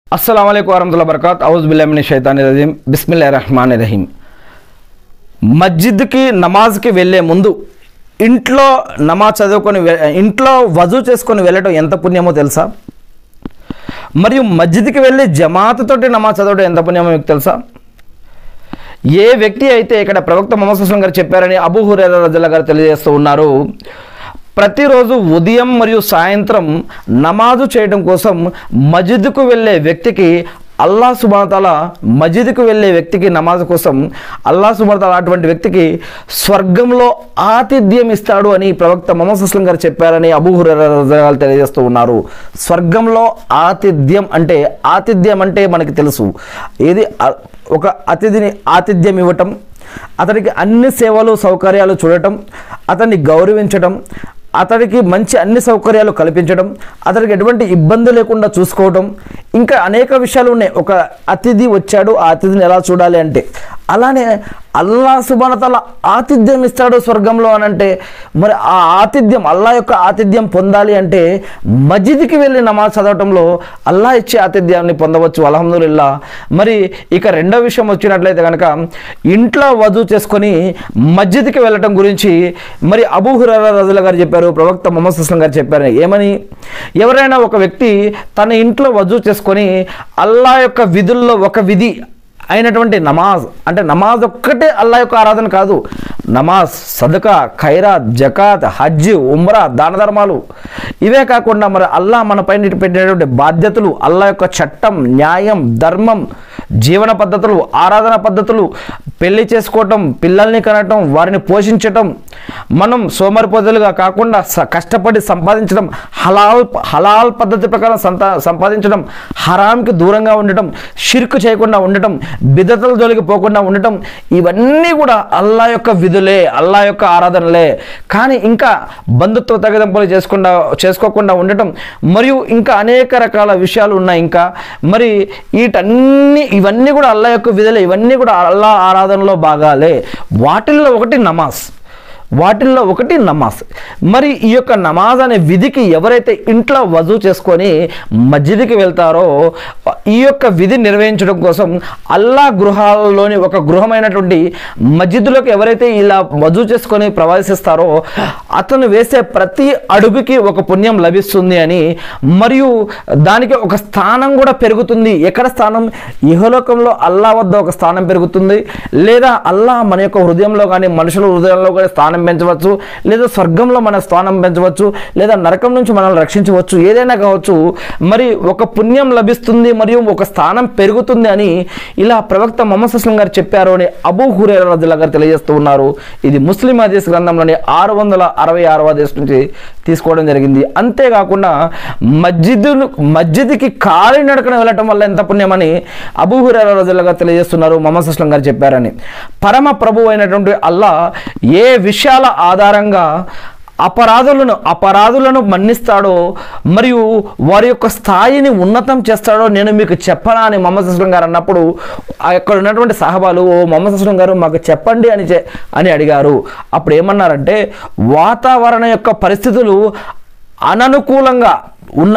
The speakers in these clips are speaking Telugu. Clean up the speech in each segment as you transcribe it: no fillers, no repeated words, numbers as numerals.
अस्सलाम वालेकुम वरहमतुल्लाहि वबरकातुहू औज़ु बिल्लाहि मिनश शैतानिर रजीम बिस्मिल्लाहिर रहमानिर रहीम। మస్జిద్కి నమాజ్కి వెళ్ళే ముందు ఇంట్లో నమాజ్ చదువుకొని ఇంట్లో వజూ చేసుకొని వెళ్ళడం ఎంత పుణ్యమో తెలుసా? మరియు మస్జిద్కి వెళ్ళి జమాతతోటి నమాజ్ చదవడం ఎంత పుణ్యమో మీకు తెలుసా? ఏ వ్యక్తి అయితే ఇక్కడ ప్రవక్త ముహమ్మద్ సల్లల్లాహు అలైహి వసల్లం గారు చెప్పారని అబూ హురైరా రజియల్లాహు గారు తెలియజేస్తూ ఉన్నారు. ప్రతిరోజు ఉదయం మరియు సాయంత్రం నమాజు చేయడం కోసం మస్జిద్కు వెళ్ళే వ్యక్తికి అల్లాహ్ సుబ్హానహు వ తఆలా మస్జిద్కు వెళ్ళే వ్యక్తికి నమాజ్ కోసం అల్లాహ్ సుబ్హానహు వ తఆలా అటువంటి వ్యక్తికి స్వర్గంలో ఆతిథ్యం ఇస్తాడు అని ప్రవక్త ముహమ్మద్ సల్లల్లాహు అలైహి వసల్లం గారు చెప్పారని అబూ హురైరా రజియల్లాహు గారు తెలియజేస్తూ ఉన్నారు. స్వర్గంలో ఆతిథ్యం అంటే మనకి తెలుసు, ఏది ఒక అతిథిని ఆతిథ్యం ఇవ్వటం, అతనికి అన్ని సేవలు సౌకర్యాలు చూడటం, అతన్ని గౌరవించడం, అతడికి మంచి అన్ని సౌకర్యాలు కల్పించడం, అతడికి ఎటువంటి ఇబ్బంది లేకుండా చూసుకోవడం, ఇంకా అనేక విషయాలు ఉన్నాయి. ఒక అతిథి వచ్చాడు, ఆ అతిథిని ఎలా చూడాలి అంటే అలానే అల్లాహ్ సుబ్హానహు వ తఆలా ఆతిథ్యం ఇస్తాడు స్వర్గంలో అని అంటే, మరి ఆ ఆతిథ్యం అల్లాహ్ యొక్క ఆతిథ్యం పొందాలి అంటే మస్జిద్కి వెళ్ళి నమాజ్ చదవటంలో అల్లాహ్ ఇచ్చే ఆతిథ్యాన్ని పొందవచ్చు. అల్హమ్దులిల్లా. మరి ఇక రెండో విషయం వచ్చినట్లయితే కనుక ఇంట్లో వజూ చేసుకొని మస్జిద్కి వెళ్ళటం గురించి మరి అబూ హురైరా రజియల్లాహు గారు చెప్పారు, ప్రవక్త ముహమ్మద్ సల్లల్లాహు అలైహి వసల్లం గారు చెప్పారు. ఏమని? ఎవరైనా ఒక వ్యక్తి తన ఇంట్లో వజూ చేసుకొని అల్లాహ్ యొక్క విధుల్లో ఒక విధి అయినటువంటి నమాజ్, అంటే నమాజ్ ఒక్కటే అల్లాహ్ యొక్క ఆరాధన కాదు, నమాజ్, సదకా, ఖైరాత్, జకాత్, హజ్, ఉమ్రా, దాన ధర్మాలు, ఇవే కాకుండా మరి అల్లాహ్ మన పైన పెట్టినటువంటి బాధ్యతలు, అల్లాహ్ యొక్క చట్టం, న్యాయం, ధర్మం, జీవన పద్ధతులు, ఆరాధన పద్ధతులు, పెళ్లి చేసుకోవటం, పిల్లల్ని కనటం, వారిని పోషించటం, మనం సోమరిపోతులుగా కాకుండా కష్టపడి సంపాదించడం, హలాల్ పద్ధతి ప్రకారం సంపాదించడం, హరాంకి దూరంగా ఉండటం, షిర్క్ చేయకుండా ఉండటం, బిదతల జోలికి పోకుండా ఉండటం, ఇవన్నీ కూడా అల్లాహ్ యొక్క విధులే, అల్లాహ్ యొక్క ఆరాధనలే. కానీ ఇంకా బంధుత్వ తగదింపులు చేసుకోకుండా ఉండటం, మరియు ఇంకా అనేక రకాల విషయాలు ఉన్నాయి. ఇంకా మరి ఇవన్నీ కూడా అల్లాహ్ యొక్క విధులే, ఇవన్నీ కూడా అల్లాహ్ ఆరాధనలో భాగాలే. వాటిల్లో ఒకటి నమాజ్. మరి ఈ యొక్క నమాజ్ అనే విధికి ఎవరైతే ఇంట్లో వజూ చేసుకొని మస్జిద్కి వెళ్తారో, ఈ యొక్క విధి నిర్వహించడం కోసం అల్లాహ్ గృహాలలోని ఒక గృహమైనటువంటి మస్జిద్లోకి ఎవరైతే ఇలా వజూ చేసుకొని ప్రవేశిస్తారో అతను వేసే ప్రతి అడుగుకి ఒక పుణ్యం లభిస్తుంది అని, మరియు దానికి ఒక స్థానం కూడా పెరుగుతుంది. ఎక్కడ స్థానం? ఇహలోకంలో అల్లాహ్ వద్ద ఒక స్థానం పెరుగుతుంది, లేదా అల్లాహ్ మన యొక్క హృదయంలో కానీ మనుషుల హృదయంలో కానీ స్థానం పెంచవచ్చు, లేదా స్వర్గంలో మన స్థానం పెంచవచ్చు, లేదా నరకం నుంచి మనల్ని రక్షించవచ్చు, ఏదైనా కావచ్చు. మరి ఒక పుణ్యం లభిస్తుంది మరియు ఒక స్థానం పెరుగుతుంది అని ఇలా ప్రవక్త ముహమ్మద్ సల్లల్లాహు అలైహి వసల్లం గారు చెప్పారు అని అబూ హురైరా రజియల్లాహు గారు తెలియజేస్తూ ఉన్నారు. ఇది ముస్లిం హదీస్ గ్రంథంలోని 666వ హదీస్ నుంచి తీసుకోవడం జరిగింది. అంతేకాకుండా మస్జిద్కి కాలి నడకన వెళ్ళటం వల్ల ఎంత పుణ్యమని అబూ హురైరా రజియల్లాహు గారు తెలియజేస్తున్నారు, ముహమ్మద్ సల్లల్లాహు అలైహి వసల్లం గారు చెప్పారని. పరమ ప్రభువు అయినటువంటి అల్లాహ్ ఏ విషయాల ఆధారంగా అపరాధులను మన్నిస్తాడో మరియు వారి యొక్క స్థాయిని ఉన్నతం చేస్తాడో నేను మీకు చెప్పనా అని ముహమ్మద్ సల్లల్లాహు అలైహి వసల్లం గారు అన్నప్పుడు అక్కడ ఉన్నటువంటి సహబాలు, ఓ ముహమ్మద్ సల్లల్లాహు అలైహి వసల్లం గారు మాకు చెప్పండి అని అడిగారు. అప్పుడు ఏమన్నారంటే, వాతావరణ యొక్క పరిస్థితులు అననుకూలంగా ఉన్న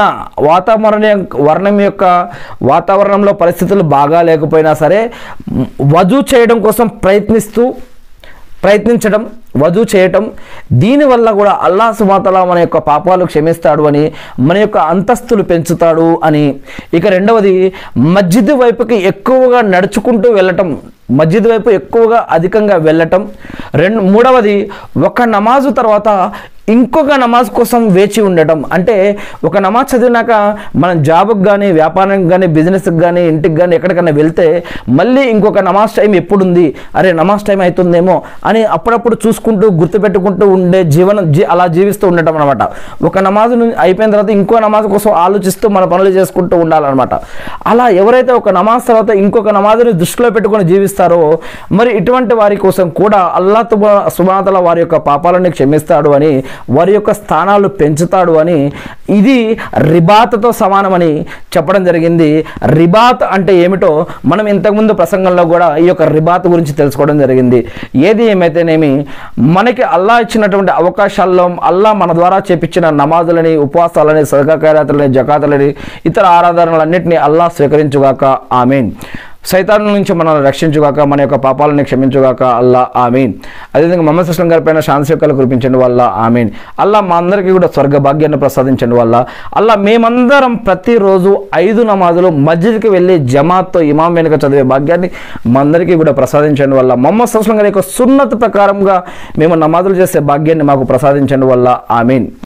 వాతావరణంలో పరిస్థితులు బాగా లేకపోయినా సరే వజూ చేయడం కోసం ప్రయత్నించడం, వజూ చేయటం, దీనివల్ల కూడా అల్లాహ్ సుబ్హానహు వ తఆలా మన యొక్క పాపాలు క్షమిస్తాడు అని, మన యొక్క అంతస్తులు పెంచుతాడు అని. ఇక రెండవది మస్జిద్ వైపుకి ఎక్కువగా నడుచుకుంటూ వెళ్ళటం, మస్జిద్ వైపు ఎక్కువగా అధికంగా వెళ్ళటం. మూడవది ఒక నమాజు తర్వాత ఇంకొక నమాజ్ కోసం వేచి ఉండటం. అంటే ఒక నమాజ్ చదివినాక మనం జాబ్కి కానీ, వ్యాపారానికి కానీ, బిజినెస్కి కానీ, ఇంటికి కానీ ఎక్కడికైనా వెళ్తే మళ్ళీ ఇంకొక నమాజ్ టైం ఎప్పుడుంది, అరే నమాజ్ టైం అవుతుందేమో అని అప్పుడప్పుడు చూసుకుంటూ గుర్తుపెట్టుకుంటూ ఉండే అలా జీవిస్తూ ఉండటం అనమాట. ఒక నమాజ్ అయిపోయిన తర్వాత ఇంకో నమాజ్ కోసం ఆలోచిస్తూ మన పనులు చేసుకుంటూ ఉండాలన్నమాట. అలా ఎవరైతే ఒక నమాజ్ తర్వాత ఇంకొక నమాజ్ని దృష్టిలో పెట్టుకొని జీవిస్తారో మరి ఇటువంటి వారి కోసం కూడా అల్లాహ్ సుబ్హానహు వ తఆలా వారి యొక్క పాపాలను క్షమిస్తాడు అని వారి యొక్క స్థానాలు పెంచుతాడు అని, ఇది రిబాత్తో సమానమని చెప్పడం జరిగింది. రిబాత్ అంటే ఏమిటో మనం ఇంతకుముందు ప్రసంగంలో కూడా ఈ యొక్క రిబాత్ గురించి తెలుసుకోవడం జరిగింది. ఏది ఏమైతేనేమి మనకి అల్లా ఇచ్చినటువంటి అవకాశాల్లో అల్లా మన ద్వారా చేపించిన నమాజులని, ఉపవాసాలని, సదకా ఖైరాతులని, జకాతులని, ఇతర ఆరాధనలన్నింటినీ అల్లా స్వీకరించుగాక. ఆమీన్. సైతాను నుంచి మనల్ని రక్షించుగాక, మన యొక్క పాపాలని క్షమించుగాక. అల్లా ఆమీన్. అదేవిధంగా మొహమ్మద్ సుస్లం గారి పైన శాంతిశక్తులు కురిపించండి వల్ల ఆమీన్. అల్లా మా అందరికీ కూడా స్వర్గ భాగ్యాన్ని ప్రసాదించండి వల్ల అల్లా మేమందరం ప్రతిరోజు 5 నమాజులు మస్జిద్కి వెళ్ళి జమాత్తో ఇమాం వెనుక చదివే భాగ్యాన్ని మా అందరికీ కూడా ప్రసాదించండి వల్ల మొహమ్మద్ సుస్లం గారి యొక్క సున్నత్ ప్రకారంగా మేము నమాజులు చేసే భాగ్యాన్ని మాకు ప్రసాదించండి వల్ల ఆమీన్.